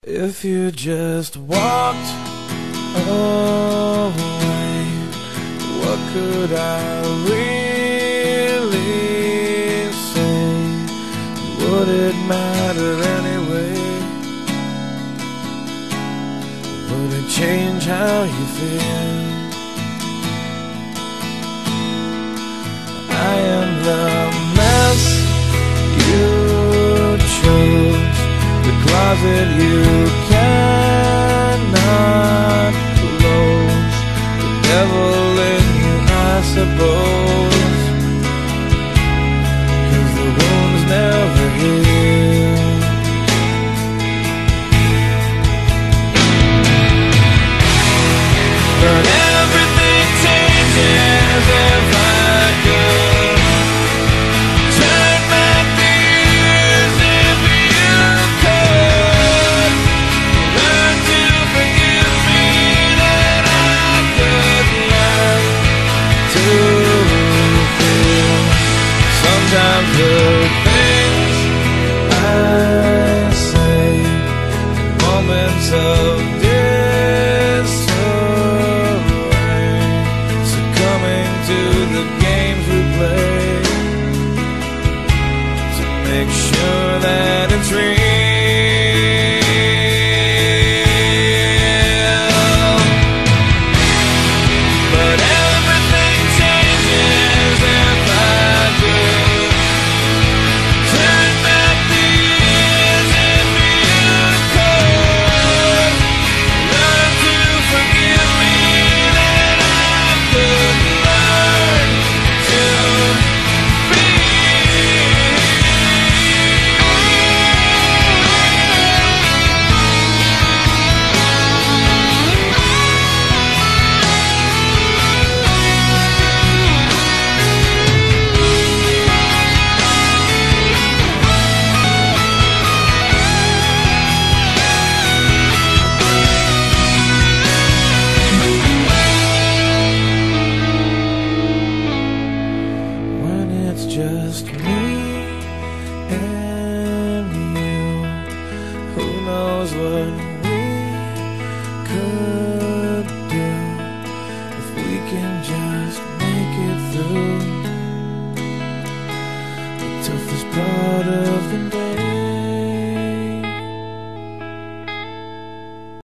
If you just walked away, what could I really say? Would it matter anyway? Would it change how you feel? I am the mess you chose, the closet you cannot close, the devil in you, I suppose, 'cause the wounds never heal. But everything changes if I could turn back the years. If you could learn to forgive me, then I could learn to feel. Sometimes the things I say in moments of disarray, succumbing to the games we play, to make sure that it's real. But everything changes if I could turn back the years. If you could learn to forgive me, then I could learn to when it's just me and you. Who knows what we could do if we can just make it through the toughest part of